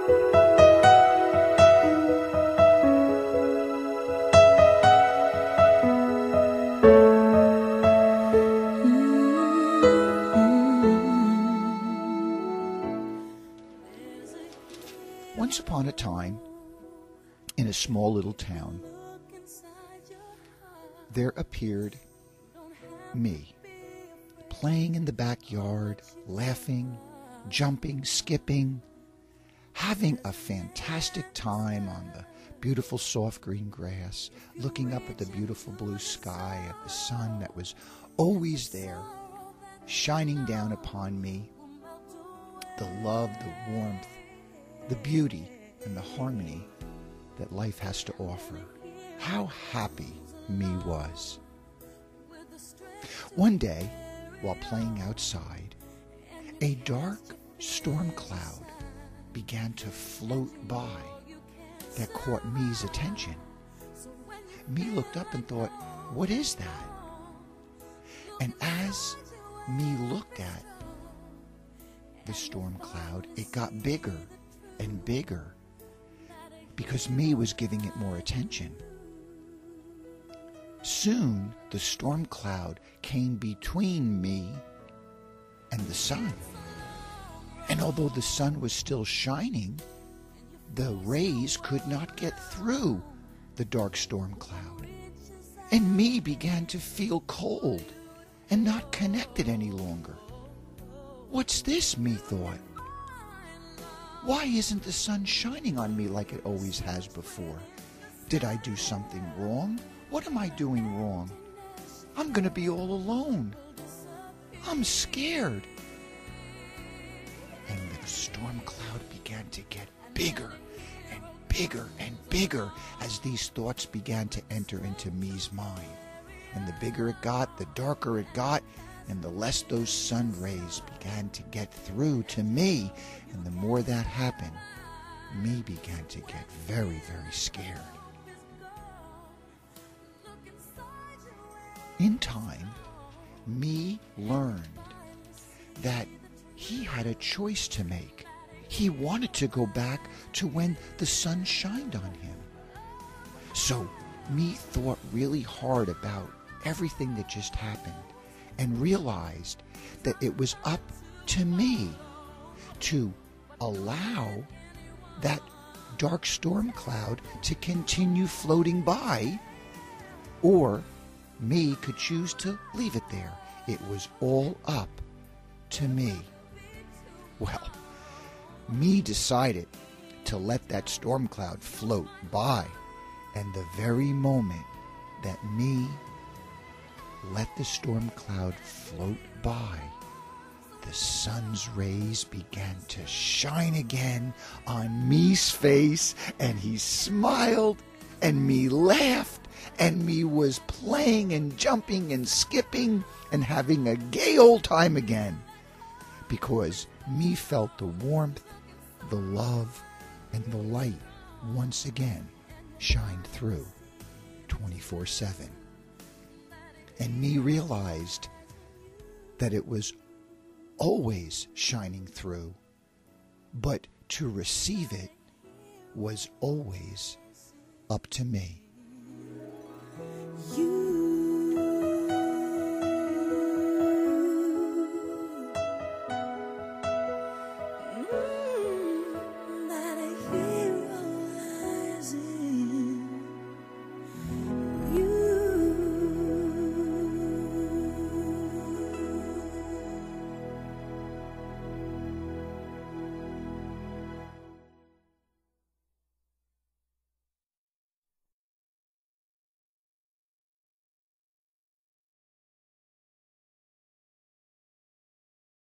Once upon a time, in a small little town, there appeared me, playing in the backyard, laughing, jumping, skipping, having a fantastic time on the beautiful soft green grass, looking up at the beautiful blue sky, at the sun that was always there, shining down upon me, the love, the warmth, the beauty and the harmony that life has to offer. How happy me was. One day, while playing outside, a dark storm cloud began to float by that caught me's attention. Me looked up and thought, what is that? And as me looked at the storm cloud, it got bigger and bigger because me was giving it more attention. Soon the storm cloud came between me and the sun. And although the sun was still shining, the rays could not get through the dark storm cloud. And me began to feel cold and not connected any longer. What's this, me thought? Why isn't the sun shining on me like it always has before? Did I do something wrong? What am I doing wrong? I'm going to be all alone. I'm scared. And the storm cloud began to get bigger and bigger and bigger as these thoughts began to enter into me's mind. And the bigger it got, the darker it got, and the less those sun rays began to get through to me. And the more that happened, me began to get very, very scared. In time, me learned that he had a choice to make. He wanted to go back to when the sun shined on him. So me thought really hard about everything that just happened and realized that it was up to me to allow that dark storm cloud to continue floating by, or me could choose to leave it there. It was all up to me. Well, me decided to let that storm cloud float by, and the very moment that me let the storm cloud float by, the sun's rays began to shine again on me's face, and he smiled, and me laughed, and me was playing and jumping and skipping and having a gay old time again, because me felt the warmth, the love, and the light once again shined through 24/7. And me realized that it was always shining through, but to receive it was always up to me.